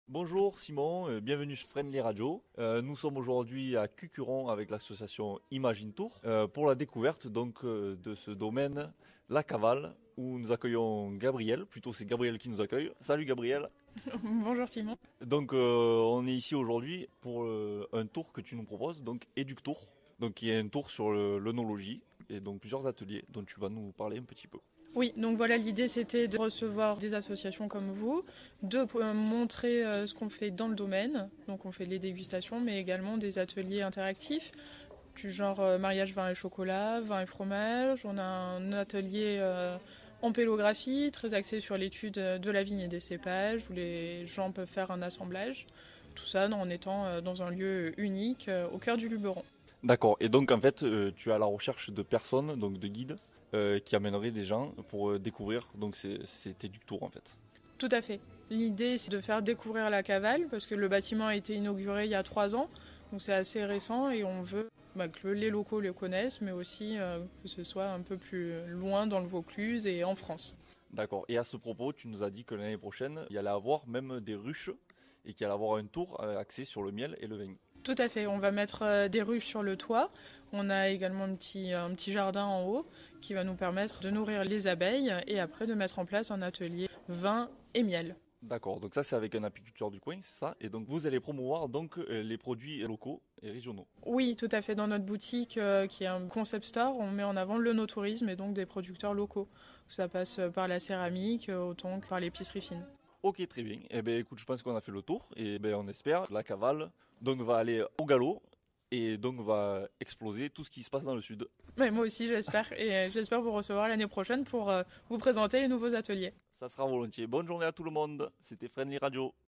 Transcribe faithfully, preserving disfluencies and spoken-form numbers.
Bonjour Simon, euh, bienvenue sur Friendly Radio. Euh, nous sommes aujourd'hui à Cucuron avec l'association Imagine Tour euh, pour la découverte donc euh, de ce domaine, la cavale, où nous accueillons Gabriel. Plutôt c'est Gabriel qui nous accueille. Salut Gabriel. Bonjour Simon. Donc euh, on est ici aujourd'hui pour euh, un tour que tu nous proposes, donc Éductour, donc qui est un tour sur le- l'œnologie et donc plusieurs ateliers dont tu vas nous parler un petit peu. Oui, donc voilà, l'idée c'était de recevoir des associations comme vous, de euh, montrer euh, ce qu'on fait dans le domaine. Donc on fait les dégustations, mais également des ateliers interactifs, du genre euh, mariage vin et chocolat, vin et fromage. On a un atelier euh, en pélographie, très axé sur l'étude de la vigne et des cépages, où les gens peuvent faire un assemblage. Tout ça en étant euh, dans un lieu unique, euh, au cœur du Luberon. D'accord, et donc en fait euh, tu es à la recherche de personnes, donc de guides, euh, qui amèneraient des gens pour euh, découvrir donc c'est c'est Éductour en fait. Tout à fait. L'idée, c'est de faire découvrir la cavale, parce que le bâtiment a été inauguré il y a trois ans, donc c'est assez récent, et on veut bah, que les locaux le connaissent, mais aussi euh, que ce soit un peu plus loin dans le Vaucluse et en France. D'accord. Et à ce propos, tu nous as dit que l'année prochaine, il y allait avoir même des ruches et qu'il allait avoir un tour euh, axé sur le miel et le vin. Tout à fait, on va mettre euh, des ruches sur le toit. On a également un petit, un petit jardin en haut qui va nous permettre de nourrir les abeilles et après de mettre en place un atelier vin et miel. D'accord. Donc ça, c'est avec un apiculteur du coin, c'est ça. Et donc vous allez promouvoir donc euh, les produits locaux et régionaux. Oui, tout à fait. Dans notre boutique, euh, qui est un concept store, on met en avant le no-tourisme et donc des producteurs locaux. Ça passe par la céramique, euh, autant que par l'épicerie fine. Ok, très bien. Eh bien, écoute, je pense qu'on a fait le tour et ben on espère que la cavale donc va aller au galop et donc va exploser tout ce qui se passe dans le sud. Mais moi aussi, j'espère. Et euh, j'espère vous recevoir l'année prochaine pour euh, vous présenter les nouveaux ateliers. Ça sera volontiers. Bonne journée à tout le monde. C'était Friendly Radio.